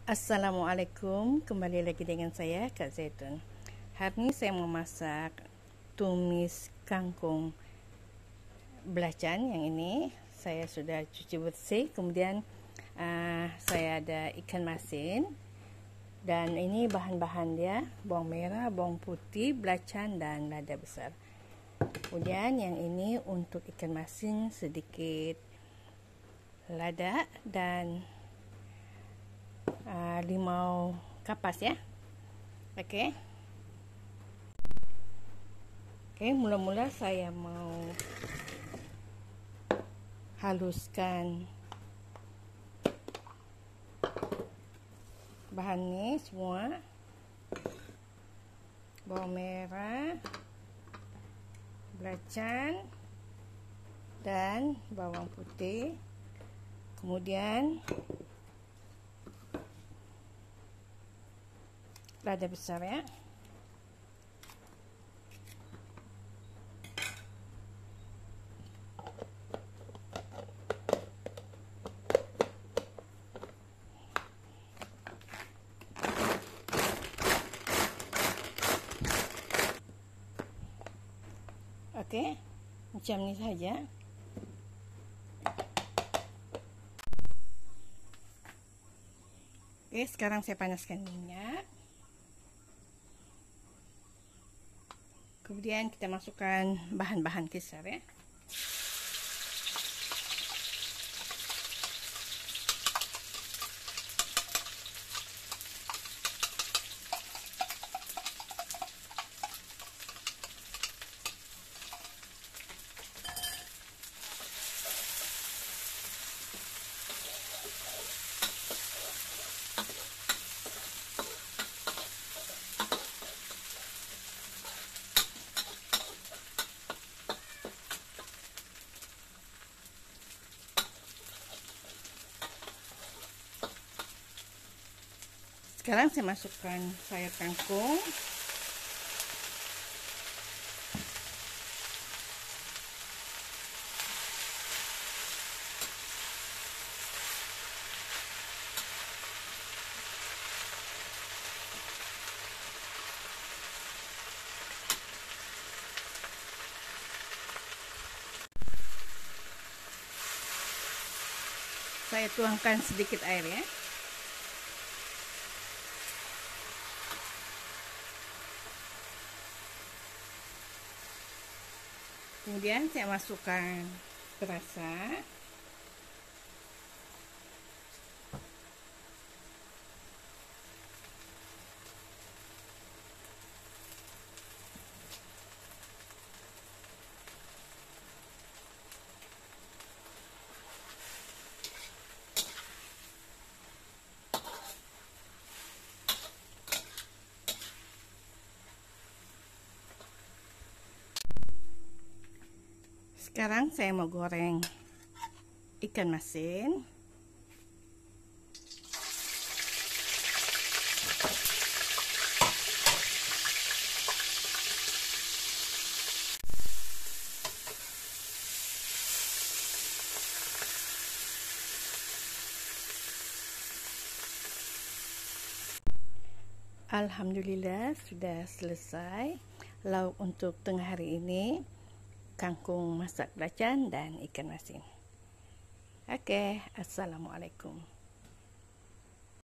Assalamualaikum, kembali lagi dengan saya Kak Zaitun. Hari ini saya mau masak tumis kangkung belacan. Yang ini saya sudah cuci bersih. Kemudian saya ada ikan masin. Dan ini bahan-bahan dia: bawang merah, bawang putih, belacan, dan lada besar. Kemudian yang ini untuk ikan masin sedikit lada dan limau kapas ya. Oke, mula-mula saya mau haluskan bahan ini semua: bawang merah, belacan, dan bawang putih. Kemudian lada besar ya. Oke, macam ini saja. Oke, sekarang saya panaskan minyak. Kemudian kita masukkan bahan-bahan kisar ya. Sekarang saya masukkan sayur kangkung. Saya tuangkan sedikit air ya. Kemudian saya masukkan perasa. Sekarang saya mau goreng ikan masin. Alhamdulillah sudah selesai lauk untuk tengah hari ini: kangkung masak belacan dan ikan masin. Oke, assalamualaikum.